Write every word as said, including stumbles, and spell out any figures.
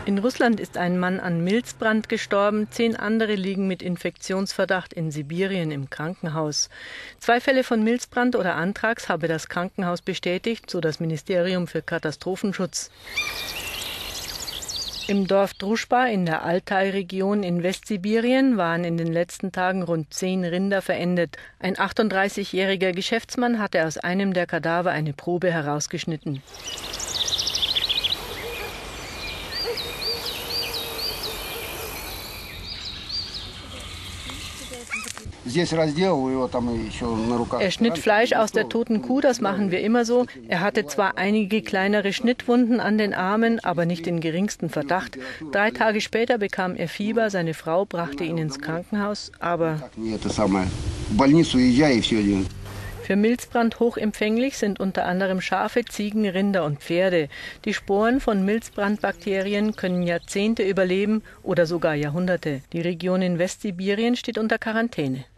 In Russland ist ein Mann an Milzbrand gestorben, zehn andere liegen mit Infektionsverdacht in Sibirien im Krankenhaus. Zwei Fälle von Milzbrand oder Anthrax habe das Krankenhaus bestätigt, so das Ministerium für Katastrophenschutz. Im Dorf Druschba in der Altai-Region in Westsibirien waren in den letzten Tagen rund zehn Rinder verendet. Ein achtunddreißigjähriger Geschäftsmann hatte aus einem der Kadaver eine Probe herausgeschnitten. Er schnitt Fleisch aus der toten Kuh, das machen wir immer so. Er hatte zwar einige kleinere Schnittwunden an den Armen, aber nicht den geringsten Verdacht. Drei Tage später bekam er Fieber, seine Frau brachte ihn ins Krankenhaus, aber für Milzbrand hochempfänglich sind unter anderem Schafe, Ziegen, Rinder und Pferde. Die Sporen von Milzbrandbakterien können Jahrzehnte überleben oder sogar Jahrhunderte. Die Region in Westsibirien steht unter Quarantäne.